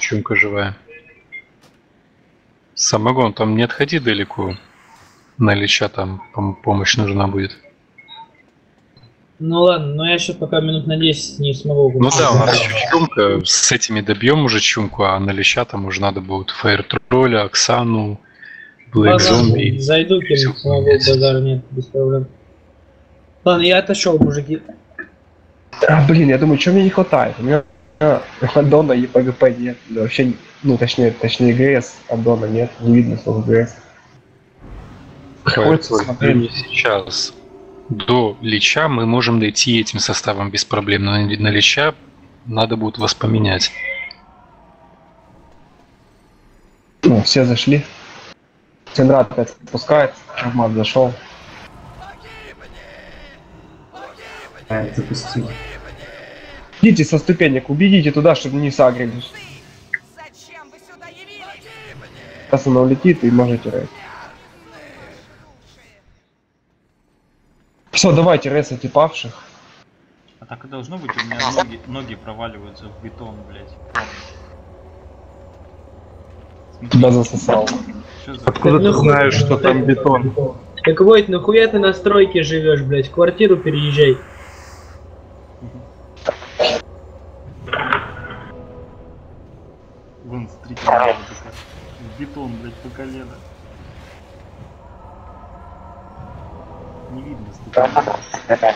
чумка живая. Самогон, там не отходи далеко. На Лича там помощь нужна будет. Ну ладно, но я сейчас пока минут на 10 не смогу. Ну да, у нас еще чумка. С этими добьем уже чумку, а на Лича там уже надо будет Фаер-тролля, Оксану, Блэк Зомби. Зайду, кину, смогу, базар нет, без проблем. Ладно, я отошел, мужики. А, блин, я думаю, что мне не хватает? У меня аддона и ПГП нет. Да, вообще, ну точнее ГС, аддона нет, не видно слова ГС. Приходится смотреть. Сейчас до Лича мы можем дойти этим составом без проблем, но на Лича надо будет вас поменять. Ну, все зашли. Центрат опять спускает, Армат зашел. Запусти. Идите со ступенек, убегите туда, чтобы не сагрились. Зачем вы сюда явились? Сейчас она улетит и можете рейд. Все, давайте ресайте павших. А так и должно быть, у меня ноги проваливаются в бетон, блять. Тебя засосал. Откуда ты знаешь, что там бетон? Так Войт, нахуя ты на стройке живешь, блять? В квартиру переезжай. Вон, смотрите, такая. Бетон, блять, по колено. Не видно ступени.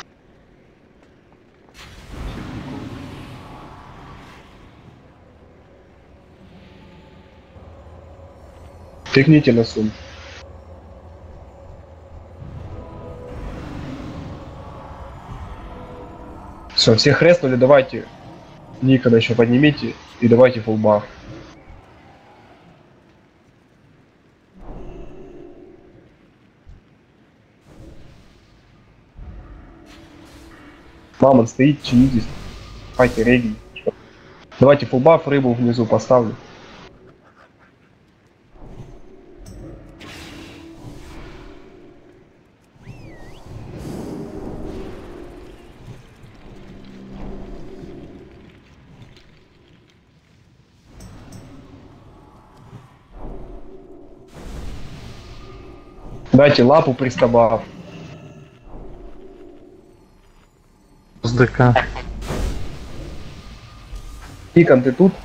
Тыкните на сум. Все, всех реснули, давайте. Никона еще поднимите и давайте фулбаф. Мамон стоит, чинитесь. Давайте реги. Давайте фулбаф, рыбу внизу поставлю. Дайте лапу пристабав. С ДК. Никон, ты тут?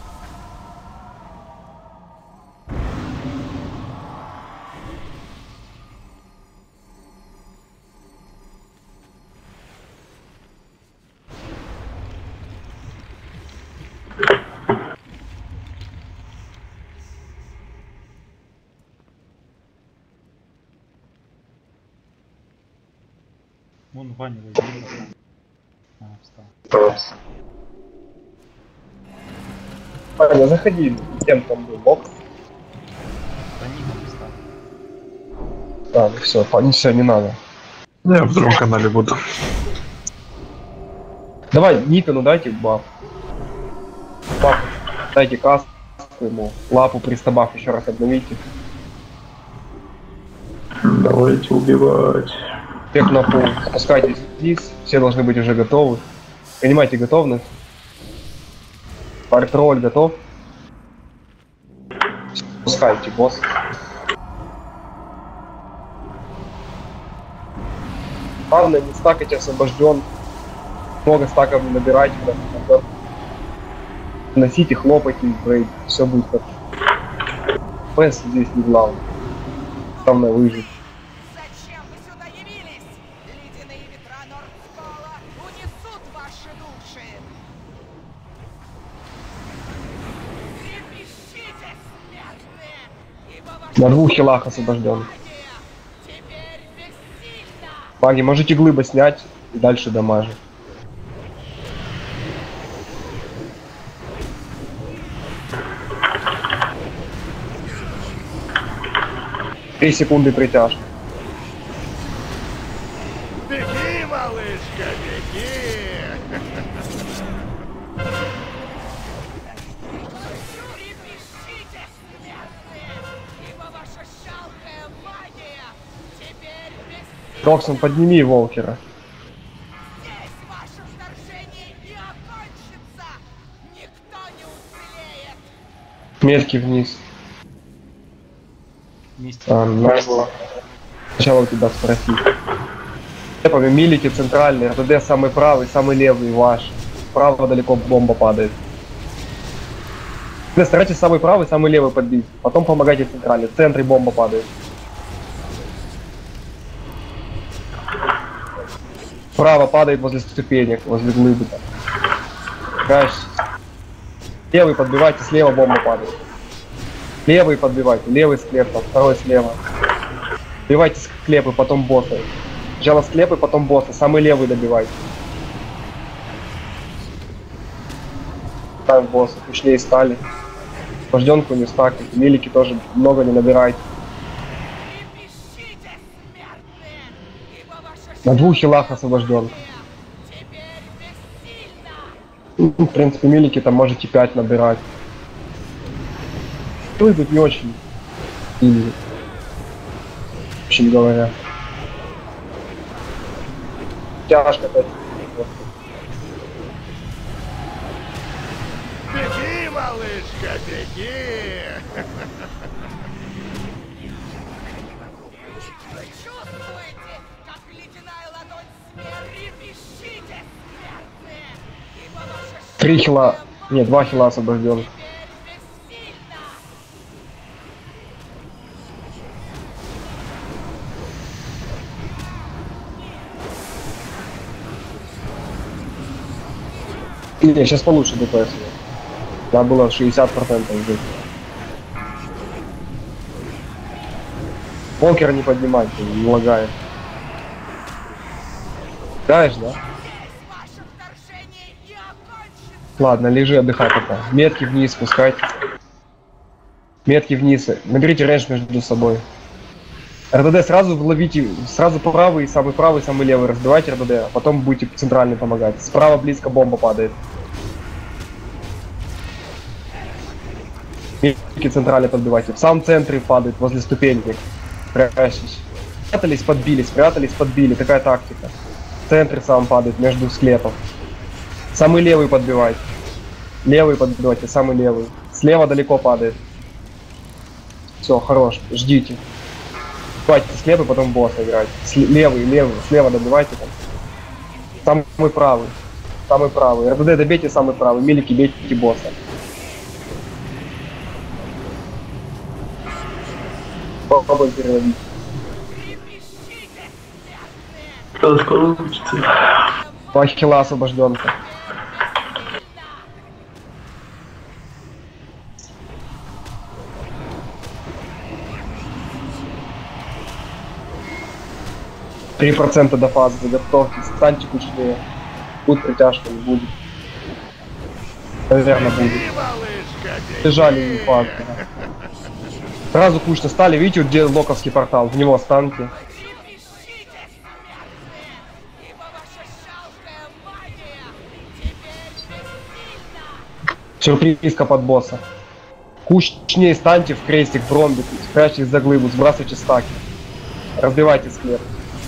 Вон Ваня возьми. А, встал. Ваня, заходи, кем там был, бок. Да Никон встал. Да, ну все, не надо. Я в другом канале буду. Давай, Никону дайте баф. Баф. Дайте каску ему. Лапу пристабав еще раз обновите. Давайте убивать. Всех на пол. Спускайтесь вниз. Все должны быть уже готовы. Принимайте готовность. Партроль готов. Спускайте, босс. Главное, не стакайте освобожден. Много стаков не набирайте, когда носите, хлопайте, брейд. Все будет хорошо. ПС здесь не главное. Главное выжить. Зачем вы сюда явились? Ледяные ветра Нордскола унесут ваши души. Трепещите, смертные, ибо ваша На двух хилах освобожден. магия теперь бессильна. Маги, можете глыбы снять и дальше дамажить. Три секунды притяжки. Беги, малышка, беги! Трепещите, смертные, ибо ваша жалкая магия теперь бессильна. Роксон, подними Волкера. Здесь ваше вторжение не окончится. Никто не уцелеет. Метки вниз. Вместе. Нагло. Сначала у тебя спросить. Слепами милики центральный, РТД самый правый, самый левый ваш. Справа далеко бомба падает. Старайтесь самый правый, самый левый подбить. Потом помогайте центральный. В центре бомба падает. Справа падает возле ступенек, возле глыбы. Дальше. Левый подбивайте, слева бомба падает. Левый подбивайте, левый склеп, там, второй слева. Добивайте склепы, потом боссы. Сначала склепы, потом боссы. Самый левый добивайте. Ставим боссы, пушлее стали. Вожденку не стакайте, милики тоже много не набирайте. На 2 хилах освобожденка. В принципе, милики там можете 5 набирать. Вы тут не очень сильные, в общем говоря. Тяжко опять. Беги, малышка, беги! Вы чувствуете, как ледяная ладонь смерти? Трепещите, смертные! Ибо ваша 3 хила, не, 2 хила освобожден. теперь бессильна! Не, сейчас получше ДПС. Надо было 60% жить. Покер не поднимать, не лагает. Даешь, да? Ваше вторжение не окончится! Ладно, лежи, отдыхай пока. Метки вниз спускайте. Метки вниз. Наберите рейндж между собой. РДД сразу ловите, сразу правый, самый левый разбивайте РДД, а потом будете центральный помогать. Справа близко бомба падает. Метки центральный подбивайте. В самом центре падает, возле ступеньки. Прячьтесь. Спрятались, подбили. Такая тактика. В центре сам падает, между склепов. Самый левый подбивайте. Левый подбивайте, самый левый. Слева далеко падает. Все, хорош, ждите. Давайте склепы, потом босса играть. Левый, слева добивайте там. Самый правый. РДД добейте самый правый, милики бейте босса. Попробуем переловить. Сейчас получится. 2 хила освобожденка. %3 до фазы, готовьтесь, станьте кучнее. Будет притяжка, не будет. Наверное, будет. Беги, малышка, беги! Бежали не фазы. Сразу кучно стали, видите, вот где локовский портал, в него станьте. Трепещите, смертные! Ибо ваша жалкая магия теперь бессильна! Сюрпризка под босса. Кучнее станьте в крестик, в ромбик, спрячьтесь за глыбу, сбрасывайте стаки. Разбивайте склеп.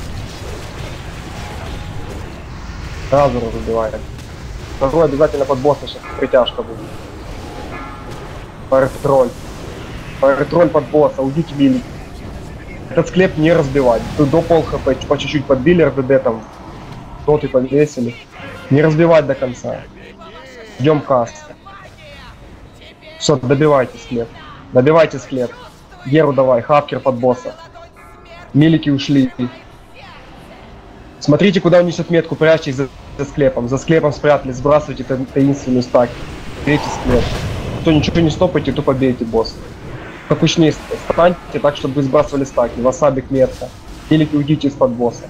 Сразу разбиваем. Второй обязательно под босса сейчас притяжка будет. Фаер-тролль. Фаер-тролль под босса, уйдите мили. Этот склеп не разбивать. Тут до пол хп по чуть-чуть подбили РДД там. Доты повесили. Не разбивать до конца. Ждем каст. Все, добивайте склеп. Добивайте склеп. Геру давай, хавкер под босса. Милики ушли. Смотрите, куда он несет метку, прячьтесь за склепом. За склепом спрятались, сбрасывайте таинственную стаки. Бейте склеп. Кто ничего не стопайте, тупо бейте босса. Покучнее станьте так, чтобы вы сбрасывали стаки. Васабик метка. Милики уйдите из-под босса.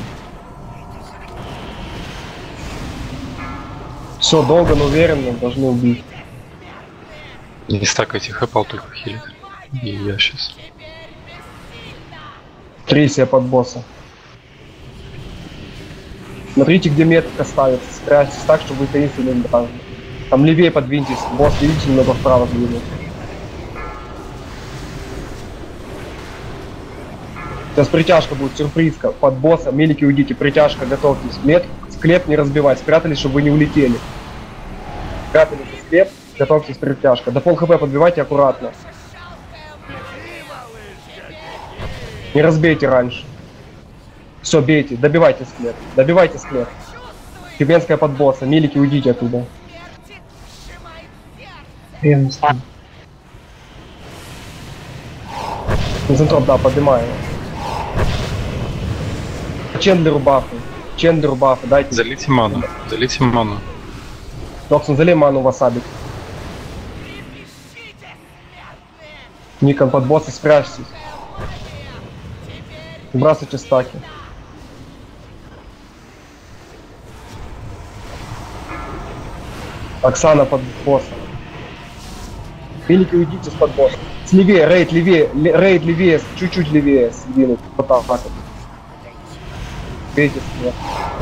Все, долго, но уверенно должны убить. Не стакайте, хэпал только хилит. И я сейчас. Трейсия под босса. Смотрите, где метка ставится. Спрячьтесь так, чтобы вы таинственно не должны. Там левее подвиньтесь. Босс, видите, немного вправо двинул. Сейчас притяжка будет, сюрпризка. Под босса, милики уйдите, притяжка, готовьтесь. Склеп не разбивать, спрятались, чтобы вы не улетели. Спрятались в склеп, Готовьтесь притяжка. До пол хп подбивайте аккуратно. Не разбейте раньше. Все, бейте, добивайте склеп. Добивайте склеп. Тюменская под босса. Милики, уйдите оттуда. Прием стан. Концентров, да, поднимаю. Чендлеру бафы. Чендлеру бафы, дайте. Залейте ману. Залейте ману. Ноксон, залей ману васабик. Никон под босса, спрячьтесь. Выбрасывайте стаки. Оксана под босса. Великий, уйдите с-под босса. Слевее, рейд левее, чуть-чуть левее сдвинуть. Вот так вот. Бейте слева.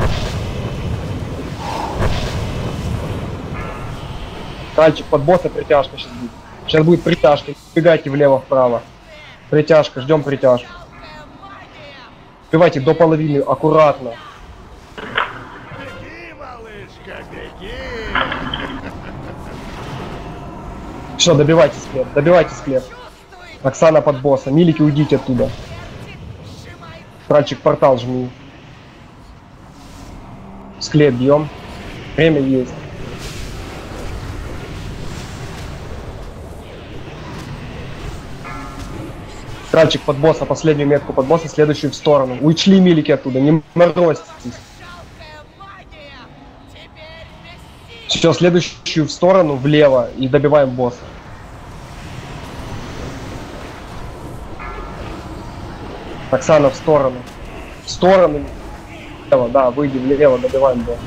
Кальчик под босса, притяжка сейчас будет. Сейчас будет притяжка. Бегайте влево-вправо. Притяжка, ждем притяжку. Убивайте до половины, аккуратно. Беги, малышка, беги! Все, добивайте склеп. Оксана под босса. Милики, уйдите оттуда. Кральчик, портал жми. Склеп бьем. Время есть. Кральчик под босса, последнюю метку под босса, следующую в сторону. Учли милики оттуда, не морозьтесь. Все, следующую в сторону, влево, и добиваем босса. Оксана в сторону. В сторону. Влево, да, выйди влево, добиваем босса.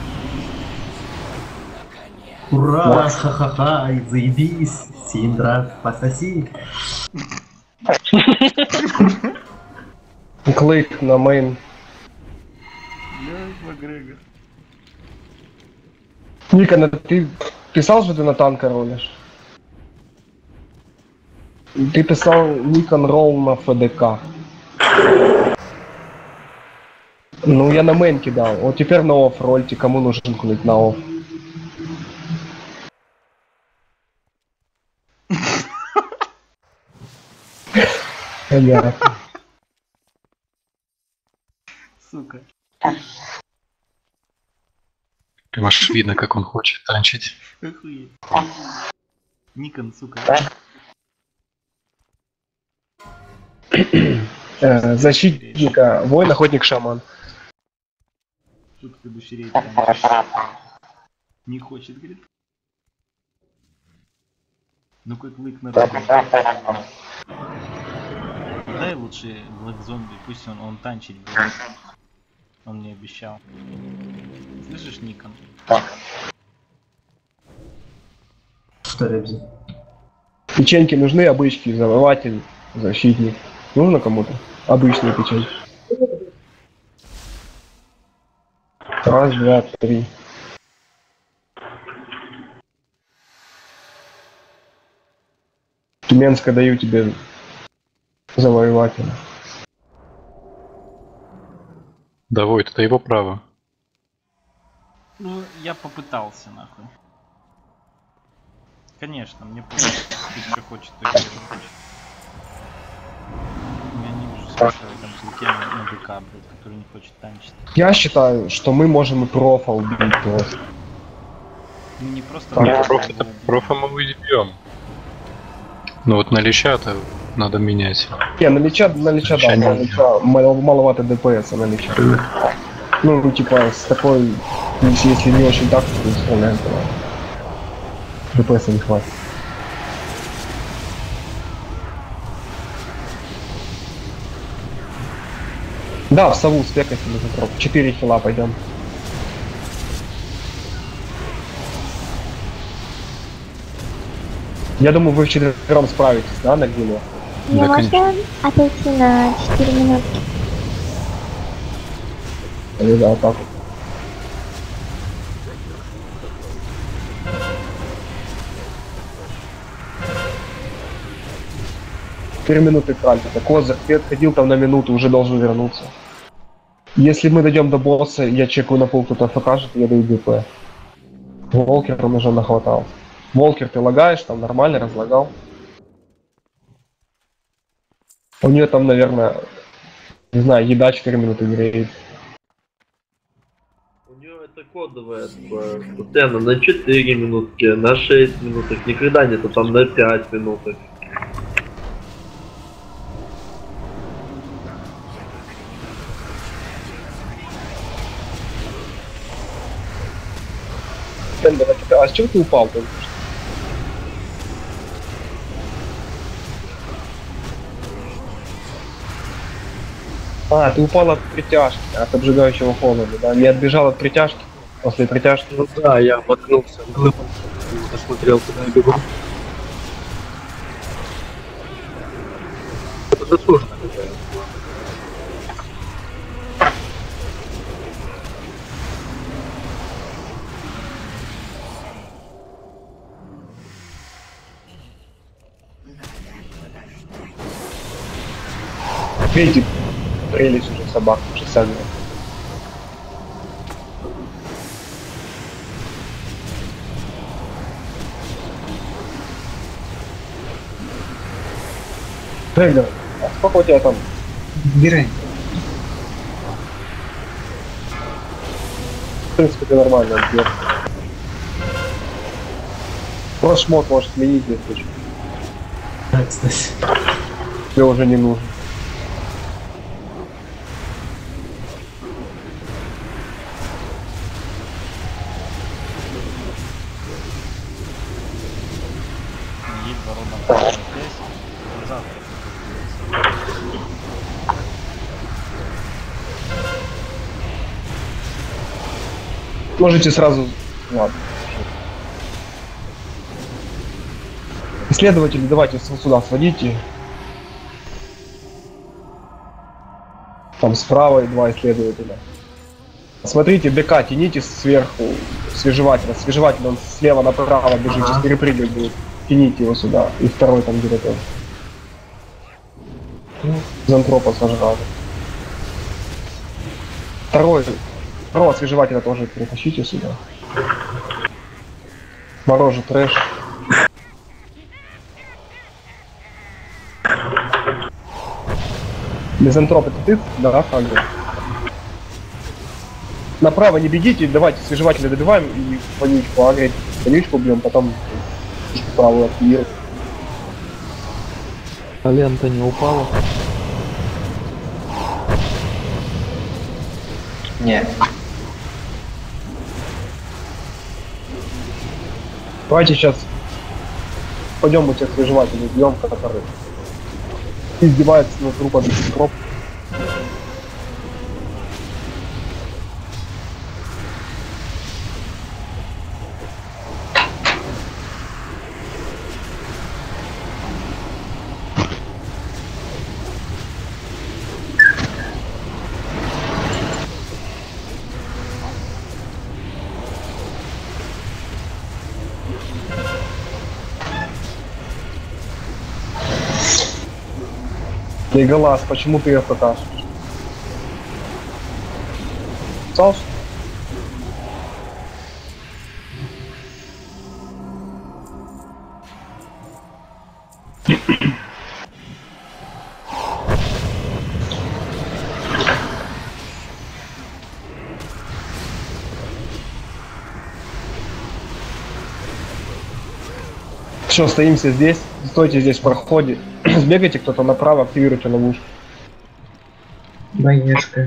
Ура, ха-ха-ха, и заебись, Синдра, пососи. Клик на мейн. Макгрегор. Никон, ты писал, что ты на танка ролишь? Ты писал Никон ролл на ФДК. Ну, я на мейн кидал. Вот теперь на офф рольте, кому нужен клик на офф. Понятно. Сука. Прям аж видно, как он хочет танчить. Охуеть. Никон, сука. Защитника, воин, охотник, шаман. Сука, ты душерей танчишь. Не хочет, говорит. Ну как лык на руку. Дай лучше Блэк Зомби, пусть он танчить будет. Он мне обещал. Слышишь, Никон? Что, Ребзи? Печеньки нужны, обычки, завоеватель, защитник. Нужно кому-то? Обычные печеньки. Раз, два, три. Тюменская даю тебе завоевателя. Да, Войт, это его право. Ну, я попытался, нахуй. Конечно, мне пофиг, что хочет, то и хочет. Я не вижу смысла в этом клике на ДК, блядь, который не хочет танчить. Я считаю, что мы можем и профа убить просто. Ну, не просто... Так, Профа мы убьем. Ну вот на леща-то надо менять. Не, на лича да, на лича маловато ДПС на лича. Ну, типа, с такой, если не очень так, то исполняем, то ДПС не хватит. Да, в сову спекайте на контрол. 4 хила пойдем. Я думаю, вы вчетвером справитесь, да, на гиле? Мне Да, можно отойти на 4 минутки? Или да, так вот. Минуты кралька. Козырь, ты отходил там на минуту, уже должен вернуться. Если мы дойдем до босса, я чекаю на пол, кто-то покажет, я даю ДП. Волкер он уже нахватал. Волкер, ты лагаешь, там нормально разлагал. У нее там, наверное, не знаю, еда 4 минуты греет. У нее это кодовое, такое, постоянно на 4 минутки, на 6 минуток, никогда нету там на 5 минуток. А с чего ты упал только что? А, ты упал от притяжки, от обжигающего холода, да? Не отбежал от притяжки, после притяжки. Ну да, я воткнулся в глыбу, посмотрел, куда я бегу. Это заслуженно какая. Видите, прелесть уже собак, уже сами. Трейдер, а сколько у тебя там? Убирай. В принципе, ты нормально сделал. Просто шмот можешь сменить, если что. Да, кстати. Тебе уже не нужен. Едва ровно здесь. Завтра. Можете сразу... Ладно. Исследователи, давайте сюда сводите. Там справа и 2 исследователя. Смотрите, БК тяните сверху свежевателя. Свежеватель, он слева направо бежит, сейчас перепрыгивать будет. Тяните его сюда. И второй там где-то тоже. Зантропа сожрал. Второго освежевателя тоже притащите сюда. Мороже трэш. Мизантроп, это ты? Да, Фагли. Направо не бегите, давайте свежевателя добиваем и вонючку агрить. Вонючку бьем, потом правую активируем. А лента не упала? Нет. Давайте сейчас пойдем у тех свежевателей, бьем, которые издеваются над трупами Мизантроп. Леголас, почему ты ее покажешь? Саус? Все, стоимся здесь, стойте здесь в проходе. Сбегайте кто-то направо, активируйте ловушку. Боешка.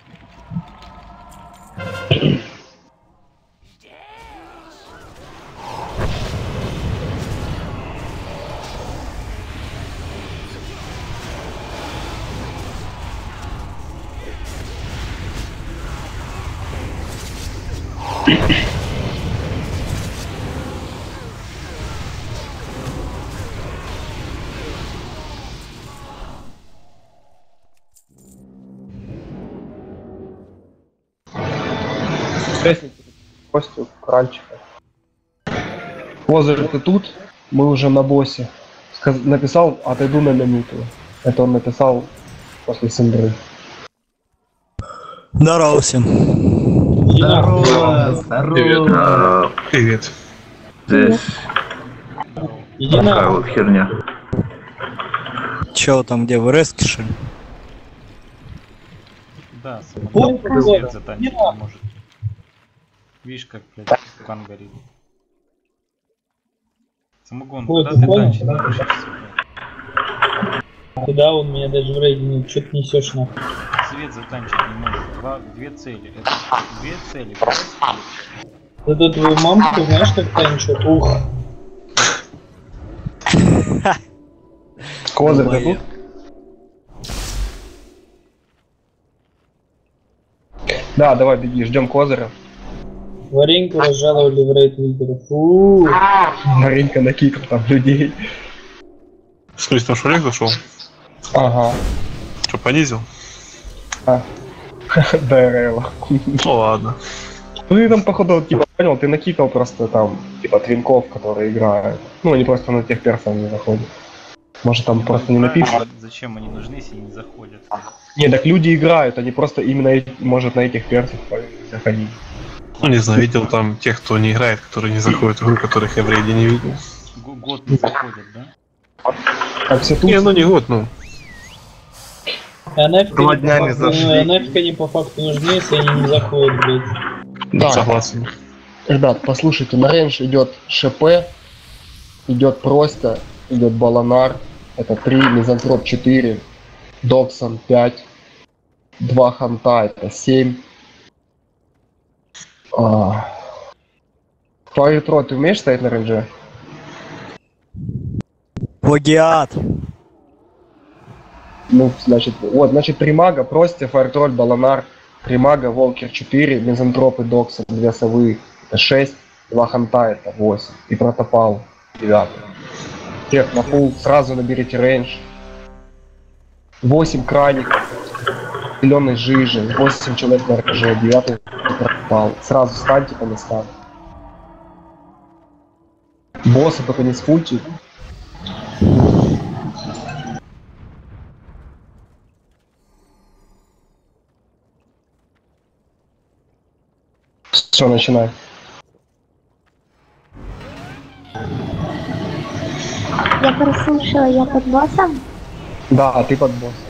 Лестница, Костю, Кральчика. Возле ты тут, мы уже на боссе. Написал, отойду на минуту. Это он написал после Синдры. Здорово всем. Здорово! Здорово! Привет. Здесь Иди Такая на. вот херня. Чё там, где, в Резке, что ли? Да, Ой, самогон свет какой. затанчить Не не может. Видишь, как, блядь, кан горит. Самогон, Ой, куда ты понял? танчить будешь, сука? Куда он меня даже в рейде, что ты несешь нахуй? Свет затанчить не может. Две цели. Это две цели. Это твою мамку, знаешь, как танчит? Ух. Козырь ты тут? Да, давай беги, ждем козыря. Вареньку разжаловали в рейд лидера. Фу. Маринка накикал там людей. В смысле, там Шурик зашел? Ага. Что, понизил? ДРЛ. Ну ладно. Ну ты там, походу, типа, понял, ты накикал просто там, типа, твинков, которые играют. Ну, они просто на тех персов не заходят. Может, там просто не напишут. Зачем они нужны, если не заходят? Не, так люди играют, они просто именно, может, на этих персах заходить. Ну, не знаю, видел там тех, кто не играет, которые не заходят в игру, которых я в рейде не видел. Год не заходят, да? Как все тут. Не, ну не год, ну. Два дня не зашли. Нафиг они по факту нужны, если они не заходят, блядь. Да. Согласен. Ребят, послушайте, на рейндж идет ШП, идет Просто, идет Баланар, это 3, Мизантроп 4, Доксон 5, 2 Ханта, это 7. Фаертро, ты умеешь стоять на рейндже? Плагиат. Ну, значит, вот, значит, 3 мага, Прости, Фаертроль, Баланар, 3 мага, Волкер 4, Мизантроп и Доксон, 2 совы, это 6, 2 Ханта, это 8, и Протопал 9. Тех на пул, сразу наберите рейндж. 8 краников, зеленой жижи, 8 человек на РКЖ, 9 Протопал. Сразу встаньте по местам. Босса только не сфульте. Все, начинай. Я прослушала, я под боссом. Да, ты под босс.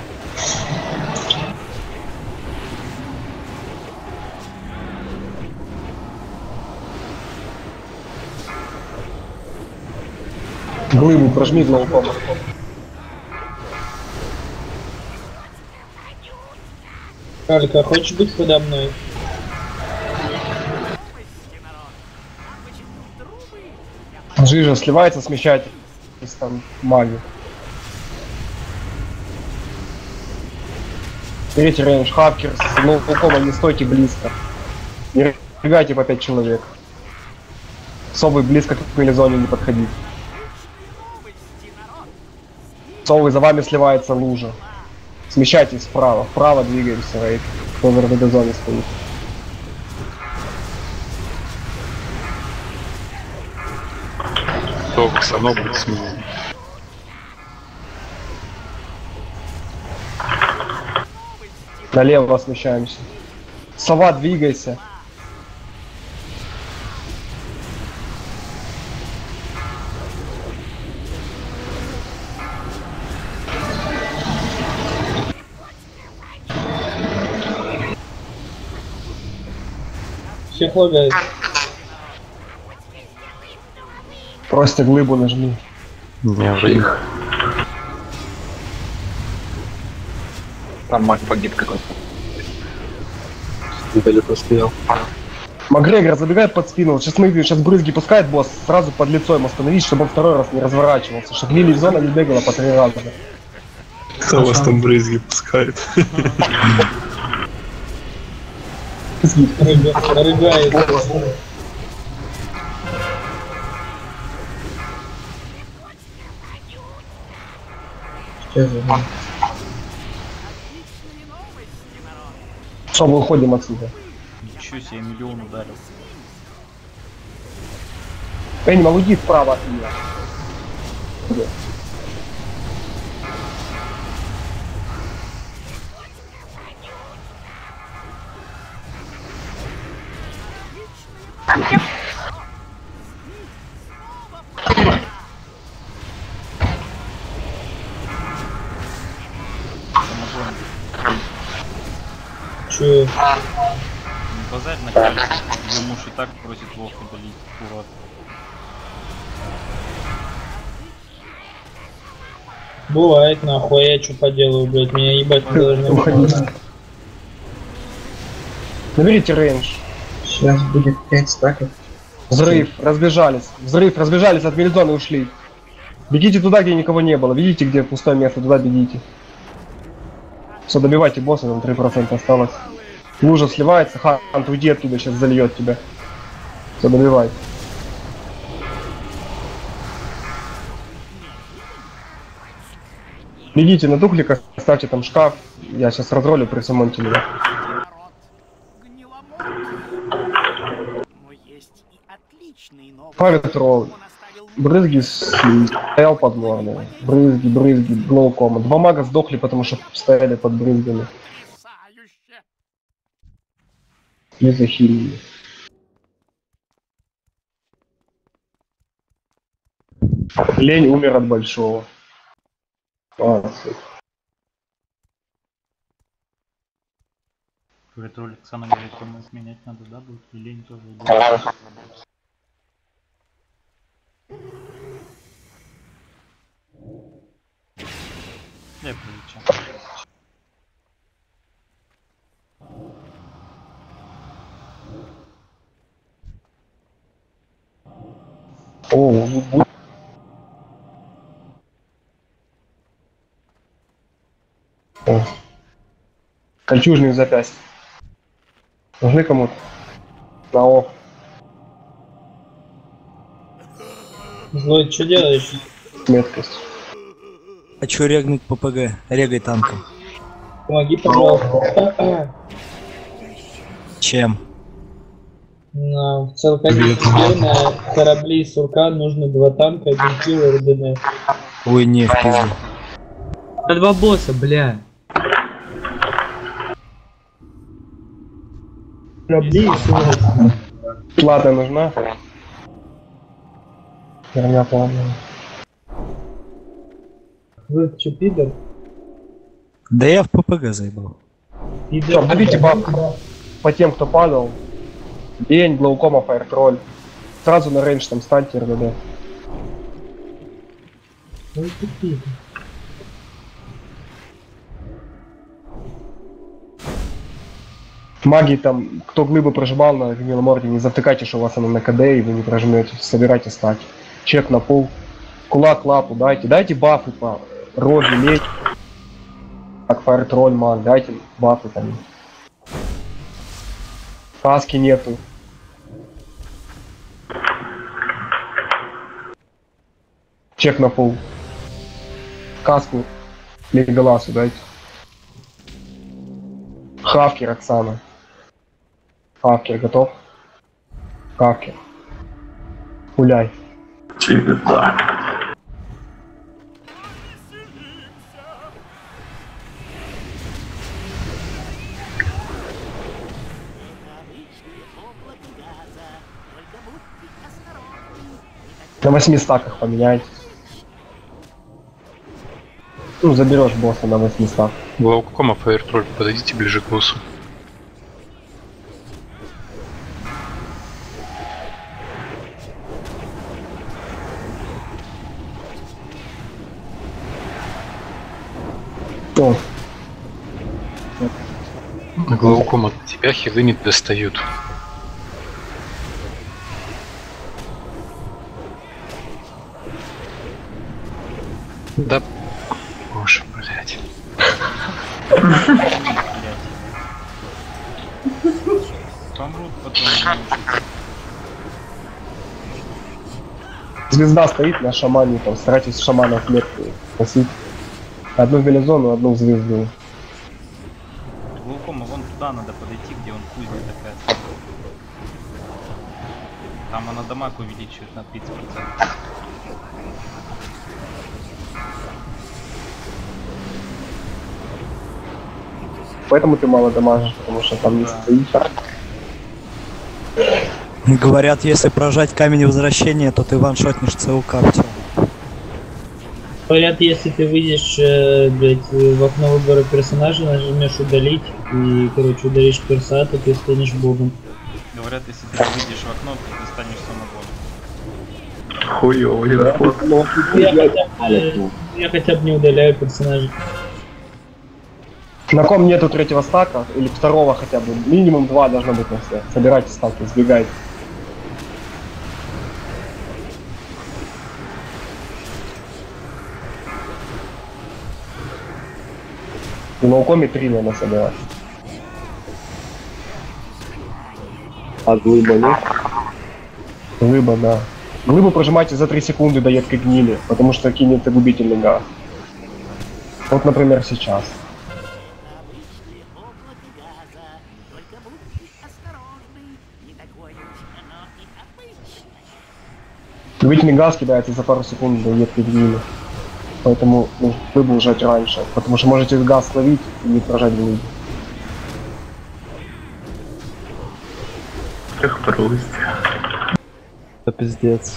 Глыбу прожми главком. Калька, хочешь быть подо мной? Жижа сливается, смещайте. Там маги. Берите рейндж, хакер, ну, полкома не стойте близко. Не рыгайте по 5 человек. Совы близко к мелизоне не подходить. Совы, за вами сливается лужа. Смещайтесь вправо, вправо двигаемся, рейд. Кто в РДД-зоне стоит. Только само будет смело. Налево смещаемся. Сова, двигайся. Всех лагает. Просто глыбу нажми. Не, уже их. Там маг погиб какой-то. Недалеко стоял. Макгрегор забегает под спину. Сейчас брызги пускает босс, сразу под лицо ему остановись, чтобы он второй раз не разворачивался. Чтобы Лили зона не бегала по 3 раза. Кто вас там брызги пускает? Рыгает. Что, мы уходим отсюда? Ничего себе, миллион ударил. Энимал, уйди вправо от меня. чую. Базарь на крыльце. Ее муж и так просит плохо удалить, урод. Бывает, нахуй, я что поделаю, блядь, меня ебать не должны Уходи. Наберите рейндж. Сейчас будет 5 стаков. Взрыв, разбежались. Взрыв, разбежались, от мелизоны ушли. Бегите туда, где никого не было. Видите, где пустое место, туда бегите. Все, добивайте босса, там 3% осталось. Лужа сливается, Хант, уйди оттуда, сейчас зальет тебя. Все, добивай. Бегите на тухлика, ставьте там шкаф. Я сейчас разролю при самонте его. Файртрол. Брызги стоял под нормой. Брызги, глоукома. 2 мага сдохли, потому что стояли под брызгами. Не захилили. Лень умер от большого. Фейертроль Оксана говорит, кому изменять надо, да, будет? И лень тоже будет. Я прилечу. О, о. Кольчужник запястье. Нужны кому-то? На О. Злой, что делаешь? Меткость. Хочу регнуть ППГ. Регай танком. Помоги, пожалуйста. Чем? В целкане на корабли Сурка нужно 2 танка, 1 килл и РДН. Ой, не, в пизду. На 2 босса, бля. Корабли и Сурок. Плата нужна? Херня полная. Вы что, пидор? Да я в ППГ заебал. Всё, добейте бабку по тем, кто падал. Лень, глаукома, файртроль. Сразу на рейндж там станьте РДД. Ой, ты пидор. Маги там, кто глыбы прожимал на Миломорде, не завтыкайте, что у вас она на КД, и вы не прожмете. Собирайте стать. Чек на пол. Кулак лапу дайте. Дайте бафы по роже, лечь. Как файртроль, маг. Дайте бафы там. Каски нету. Чек на пол. Каску Леголасу дайте. Хавкер, Оксана. Хавкер, готов? Хавкер. Гуляй. На 8 стаках поменяйтесь. Ну, заберешь босса на 8 стаках. Глаукома, фейертроль, подойдите ближе к боссу. О. Глаукома, от тебя хилы не достают. Да, боже, блядь. Помрут потом. Звезда стоит на шамане, там старайтесь шамана клетку носить. Одну в мелизону, одну в звезду. Глаукома, вон туда надо подойти, где он кузня такая. Там она дамаг увеличивает на 30%. Поэтому ты мало дамажишь, потому что там не стоишь. Говорят, если прожать камень возвращения, то ты ваншотнешь ЦУК. Говорят, если ты выйдешь, блядь, в окно выбора персонажа, нажмешь удалить и, короче, удалишь перса, то ты станешь богом. Говорят, если ты выйдешь в окно, то ты станешь самогоном. Хуёвый заход. Я хотя бы не удаляю персонажа. На ком нету третьего стака, или второго хотя бы, минимум 2 должно быть на все. Собирайте стаки, сбегайте. И на укоме 3 надо собирать. А глыба нет? Глыба, да. Глыбу прожимайте за 3 секунды до едкой гнили, потому что кинет губительный газ. Вот, например, сейчас. Губительный газ кидается за пару секунд до едкой гнили. Поэтому глыбу ужать раньше, потому что можете газ словить и не прожать глыбу. Эх, трусть. Это пиздец.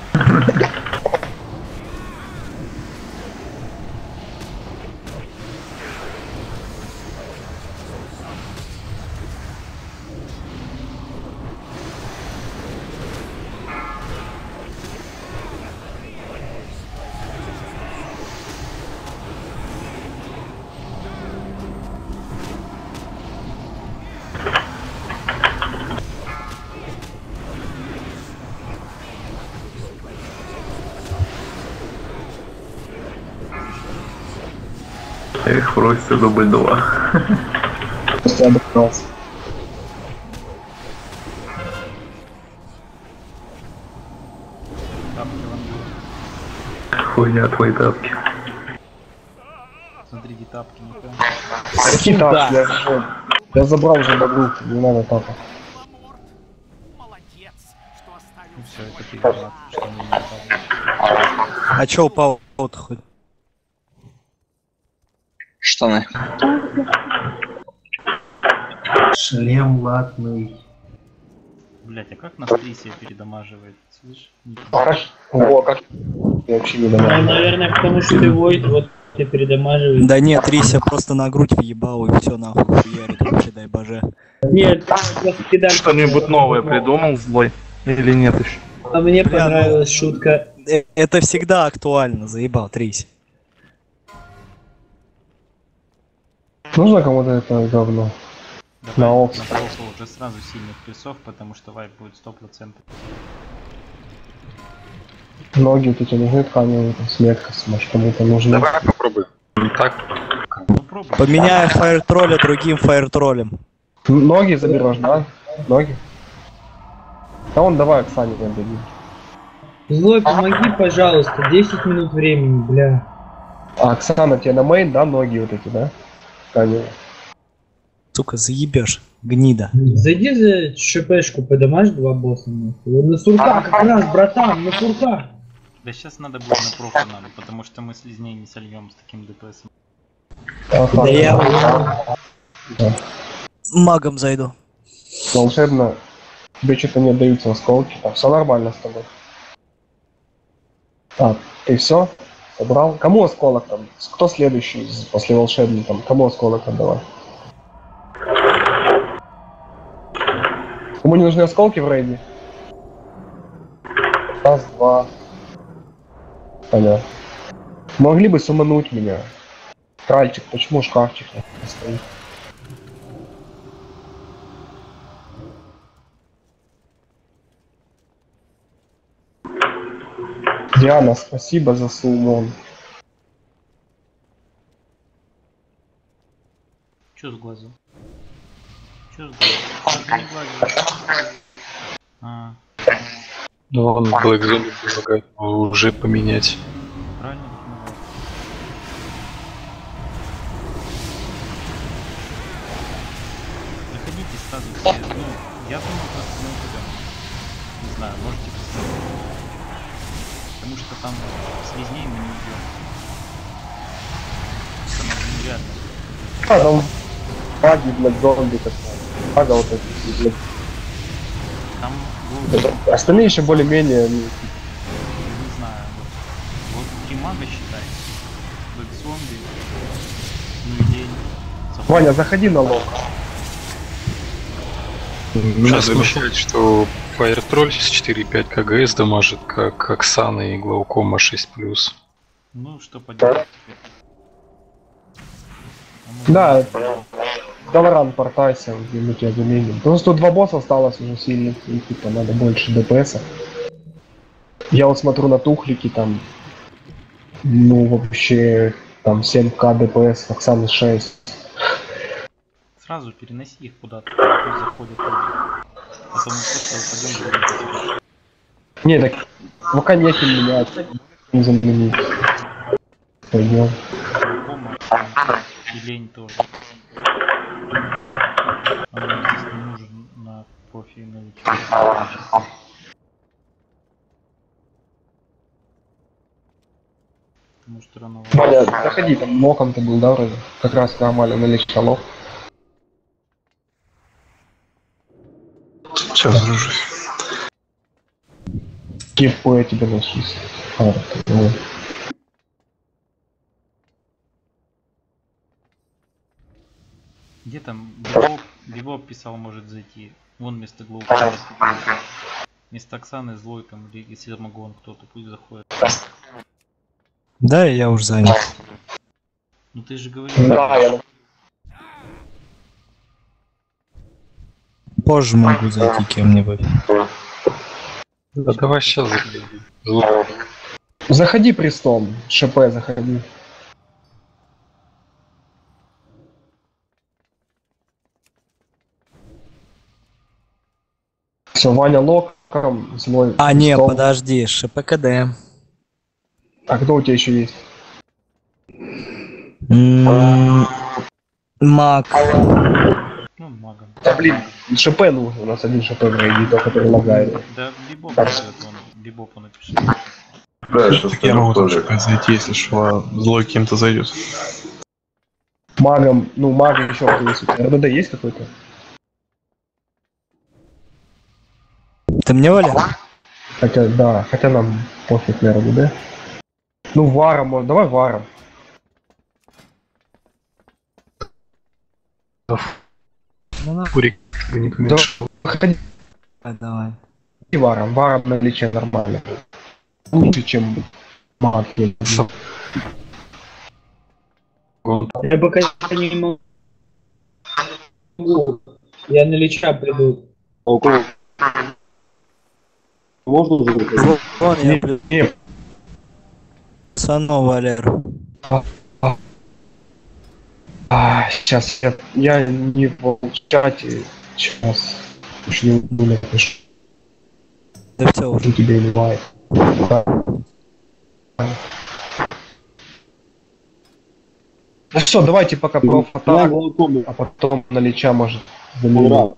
Эх, просто дубль 2. Просто обыгрался. Тапки вам. Хуйня твои тапки. Смотрите, тапки, ну-ка. Какие тапки? Я забрал уже багру, не надо тапок. Ну все, это ты виноват, что мне не тапки. А чё упал-то хоть? Штаны. Шлем латный. Блять, а как нас Трисия передамаживает? Слышь? О, как я вообще не Ну, знаю. наверное, потому что ты войд, вот ты передамаживаешь. Да нет, Рися просто на грудь въебал и все нахуй хуярит вообще, дай боже. Нет, просто кидаешь. Что-нибудь новое придумал злой? Или нет еще? А мне Бля, понравилась шутка. Это всегда актуально, заебал, Трись. Нужно кому-то это говно? Давай На опс. на плохо уже сразу сильных плюсов, потому что вайп будет 100%. Ноги вот эти нужны тканевые, там, с меткостью, может кому-то нужны. Давай попробуем. Так. Ну пробуй. Поменяю фаер-тролля другим фаер-троллем. Ноги заберешь, да? Ноги? Да он давай Оксане отдадим. Злой, помоги, пожалуйста, 10 минут времени, бля. А Оксана тебе на мейн, да, ноги вот эти, да? Тканевые. Сука, заебешь, гнида. Зайди за ШПшку, подамашь 2 босса. нахуй. На сурках как раз, братан, на сурках. Да сейчас надо будет на профу надо, потому что мы слизней не сольем с таким ДПСом. Да я магом зайду. Волшебно. Тебе что-то не отдаются осколки. Там все нормально с тобой. Так, ты все? Собрал? Кому осколок там? Кто следующий после волшебника? Там? Кому осколок отдавай? Кому не нужны осколки в рейде? Раз, два. Понятно. Могли бы сумануть меня. Кральчик, почему шкафчик не стоит? Диана, спасибо за сумон. Чё с глазом? Чё с глазом? Чё не глазом? А, Ну, он Black Zombie предлагает уже поменять. правильно понимаю. Заходите сразу все. Ну, я думаю, просто мы пойдем. Не знаю, можете представить. Потому что там слизней мы не идем. Там нереально. А, там баги, блядь, зомби такой. Бага вот эти, блядь. Там был, Остальные еще более-менее. не знаю, вот 3 мага мага считай. Бэк зомби. Ну и день. Ваня, заходи на лог. Меня смущает, что Fire Troll с 4,5 КГС дамажит, как Оксана и Глаукома 6+. Ну, что поделать. Да, Даваран портайся, где мы тебя заменим. Просто тут 2 босса осталось уже сильных, и типа надо больше ДПС. Я вот смотрю на тухлики там, ну вообще там 7к ДПС, Оксаны 6. Сразу переноси их куда-то, пусть заходят люди. А то мы просто упадем. Не, так пока неким менять, не заменить. Пойдем. Глаукома и лень тоже. Она здесь не нужен на профи новичок. Потому что рано. Ваня, заходи, там моком ты был, да, вроде? Как раз нормально наличало. Сейчас дружусь. Кирку я тебе носусь. Где там Бибоп писал, может зайти. Вон вместо Глоука. Вместо Оксаны злой там, или если могу он кто-то, пусть заходит. Да, я уже занят. Ну ты же говорил. Да, я... Позже могу зайти кем-нибудь. Да давай сейчас заходи. Заходи престом, ШП заходи. Все, Ваня локом, злой. А, не, престом. подожди, ШПКД. А кто у тебя еще есть? Маг. Ну, магом. Да блин, ШП нужен, у нас один ШП вроде, тот, который лагает. Да Бибоп пишет, он Бибопу напишет. Так я могу там шукать зайти, если что, злой кем-то зайдет. Магом, ну мага еще кто есть у тебя? РДД есть какой-то? Ты мне, Валя? Хотя, да, хотя нам пофиг на РДД. Ну варом, может, давай варом. Фурик не помешал. Ходи Давай. варом, варом наличие нормально. Лучше, чем маг. Я пока не могу. Я на Лича приду. Можно уже? Вон я Пацану, Валер. Сейчас я не в чате. Сейчас. Уж не напишу. Да все уже. Тебе не бывает. Да. Ну все, давайте пока про атак, а потом на Лича может заменить.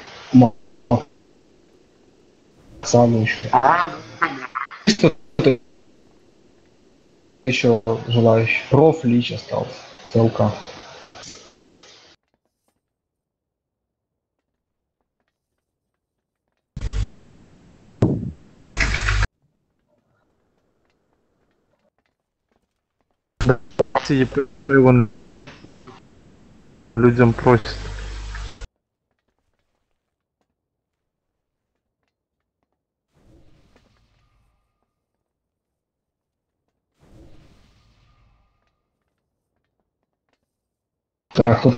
Оксану еще. Кто-то еще желающий. Проф Лич остался. ТЛК. Вон людям просит. Так, тут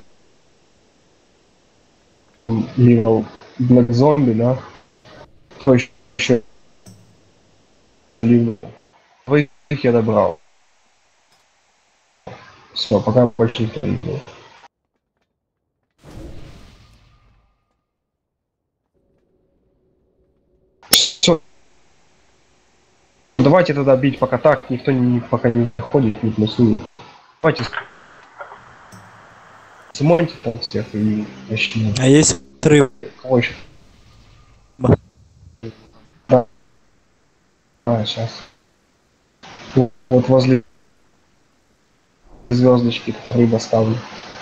Ливал Блэк Зомби, да? Кто еще? Ливал. Двоих я добрал. Все, пока больше никто не был. Все. Давайте тогда бить пока так, никто пока не ходит, не плюсует. Давайте Симоньте там всех и начнем. А есть отрыв? Кого еще? Да. Сейчас. Вот возле звездочки рыба ставлю.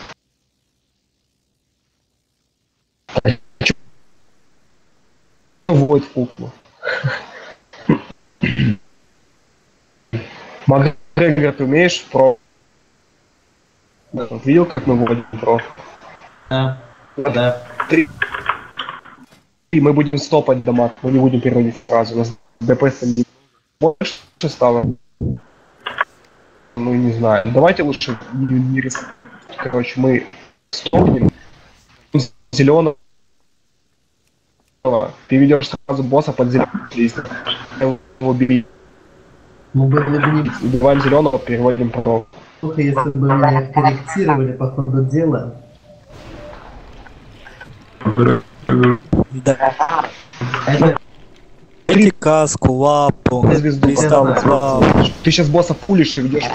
Вот в куклу. Магрей Грегор, ты умеешь про? Да, вот видел, как мы вводим про? Да. Да. И мы будем стопать дамаг, мы не будем переводить сразу. У нас ДПС больше стало. Ну, не знаю. Давайте лучше не рисковать. Короче, мы стопнем зеленого. Ты ведешь сразу босса под зеленый, его убили. Мы были бы Убиваем зеленого, переводим про. неплохо, если бы меня корректировали по ходу дела. Да. Это Эти каску, лапу, Звезду приставку, поставил. лапу. Ты сейчас босса пулишь и ведешь.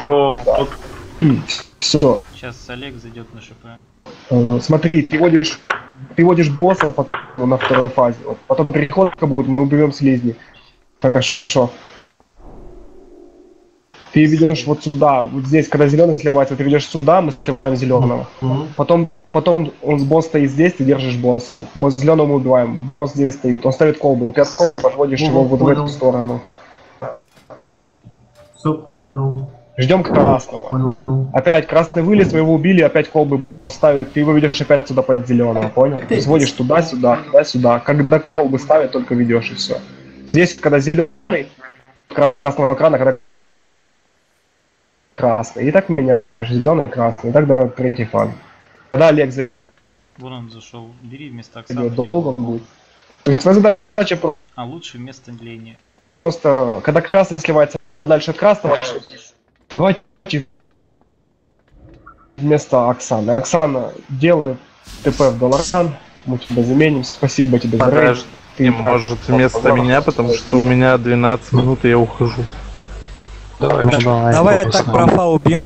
Все. Сейчас Олег зайдет на ШП. Смотри, приводишь босса на второй фазе. Вот. Потом переходка будет, мы уберем слизни. Хорошо. Ты ведешь вот сюда, вот здесь, когда зеленый сливается, ты ведешь сюда, мы сливаем зеленого. Потом он босс стоит здесь, ты держишь босс. Вот зеленого мы убиваем, босс здесь стоит, он ставит колбу, ты от колбы подводишь его вот в эту сторону. Ждем красного. Опять красный вылез, мы его убили, опять колбы ставят, ты его ведешь опять сюда под зеленого, понял? Ты сводишь туда-сюда, туда-сюда. Когда колбы ставят, только ведешь и все. Здесь, когда зеленый, красного экрана, когда красный. И так меняешь зеленый, красный. И так до третий фан. Когда Олег зайдет, Вон он зашел. Бери вместо Оксаны. долго он будет. То есть твоя задача А лучше вместо Леня. просто, когда красный сливается дальше от красного, давайте вместо Оксаны. Оксана делает ТП в Долоран, мы тебя заменим. Спасибо тебе за рейд. Не может вместо меня, потому что у меня 12 минут и я ухожу. Давай так профа убьем,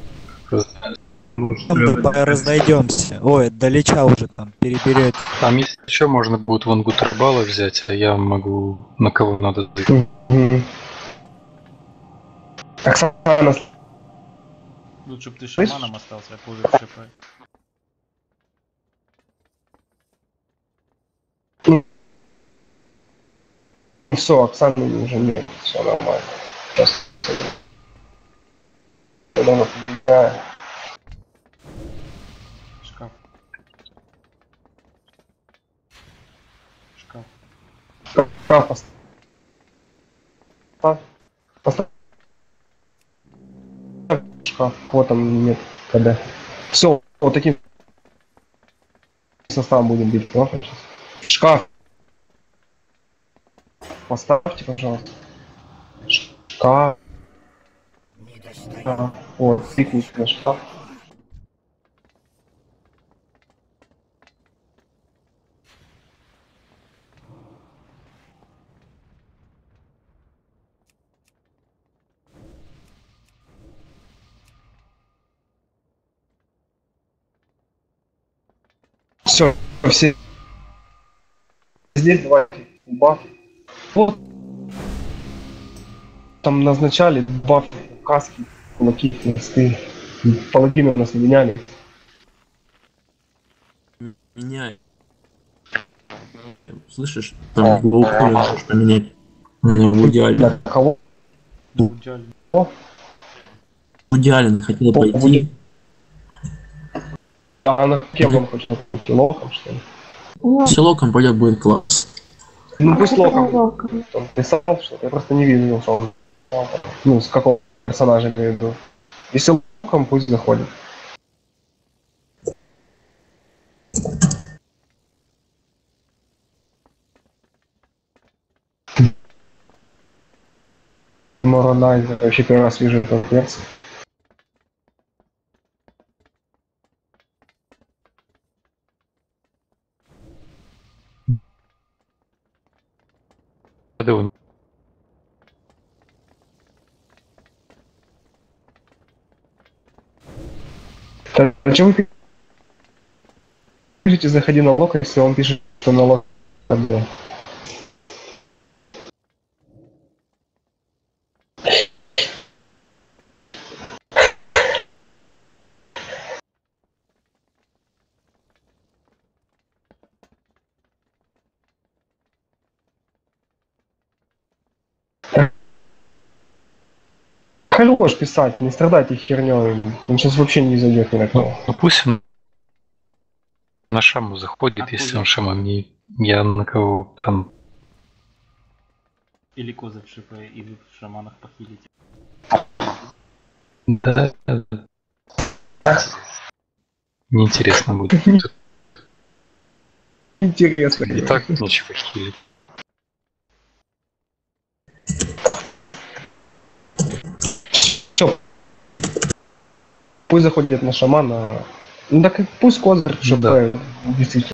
разойдемся. Ой, далеча уже там переберет. Там, если что, можно будет вон гутербала взять, а я могу на кого надо дать. Оксана, Лучше бы ты шаманом остался, а позже в ШП. все, Оксаны уже нет, все нормально. Сейчас. Шкаф. Шкаф. Шкаф поставь. Шкаф, вот там нет КД. Все, вот таким составом будем бить. Шкаф. Поставьте, пожалуйста. Шкаф. Вот, кликните на шкаф. Все, все здесь давайте баф. Вот там назначали баф, каски, кулаки, листы. Паладины у нас не меняли. Меняй. Слышишь? Там глубоко можешь поменять. В идеале. На кого? В идеале хотел пойти. А на кем он хочет? Локом, что ли? Если локом пойдет, будет класс. Ну пусть локом. Он писал что-то, я просто не видел, что он. Ну, с какого персонажа я имею в виду. Если локом, пусть заходит. Моронайзер, вообще первый раз вижу этот перс. А чего вы пишете, заходи на лок, если он пишет, что на лок? хорош писать, не страдайте хернёй. Он сейчас вообще не зайдет ни на кого. Ну пусть он на шаму заходит, если он шама мне. Я на кого там. Или козырь шипа, и вы в шаманах похилите. Да. Неинтересно будет. Интересно. И так нечего хилить. Всё. Пусть заходит на шамана. Ну так и пусть козырь, чтобы действительно.